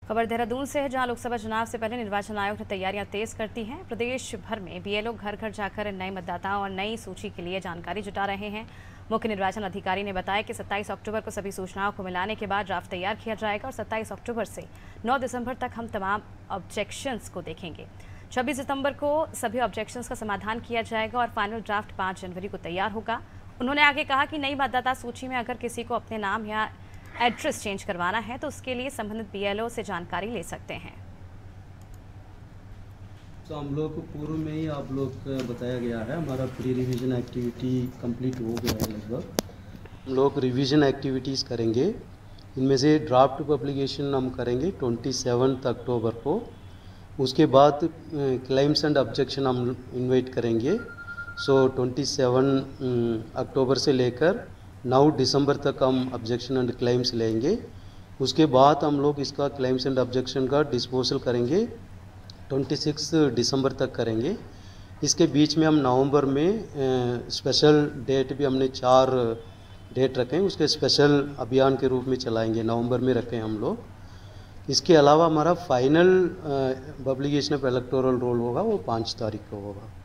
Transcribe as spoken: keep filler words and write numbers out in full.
खबर देहरादून से है, जहां लोकसभा चुनाव से पहले निर्वाचन आयोग ने तैयारियां तेज कर दी हैं। प्रदेश भर में बीएलओ घर घर जाकर नए मतदाताओं और नई सूची के लिए जानकारी जुटा रहे हैं। मुख्य निर्वाचन अधिकारी ने बताया कि सत्ताईस अक्टूबर को सभी सूचनाओं को मिलाने के बाद ड्राफ्ट तैयार किया जाएगा और सत्ताईस अक्टूबर से नौ दिसंबर तक हम तमाम ऑब्जेक्शंस को देखेंगे। छब्बीस सितंबर को सभी ऑब्जेक्शंस का समाधान किया जाएगा और फाइनल ड्राफ्ट पाँच जनवरी को तैयार होगा। उन्होंने आगे कहा कि नई मतदाता सूची में अगर किसी को अपने नाम या एड्रेस चेंज करवाना है तो उसके लिए संबंधित बीएलओ से जानकारी ले सकते हैं। तो हम लोग को पूर्व में ही आप लोग बताया गया है, हमारा प्री रिवीजन एक्टिविटी कंप्लीट हो गया है लगभग। हम लोग रिवीजन एक्टिविटीज़ करेंगे, इनमें से ड्राफ्ट पब्लिकेशन हम करेंगे सत्ताईस अक्टूबर को। उसके बाद क्लेम्स एंड ऑब्जेक्शन हम इन्वाइट करेंगे। सो सत्ताईस अक्टूबर से लेकर नौ दिसंबर तक हम ऑब्जेक्शन एंड क्लेम्स लेंगे। उसके बाद हम लोग इसका क्लेम्स एंड ऑब्जेक्शन का डिस्पोजल करेंगे, छब्बीस दिसंबर तक करेंगे। इसके बीच में हम नवंबर में स्पेशल डेट भी हमने चार डेट रखे हैं, उसके स्पेशल अभियान के रूप में चलाएंगे, नवंबर में रखें हम लोग। इसके अलावा हमारा final publication of electoral roll होगा वो पाँच तारीख को होगा।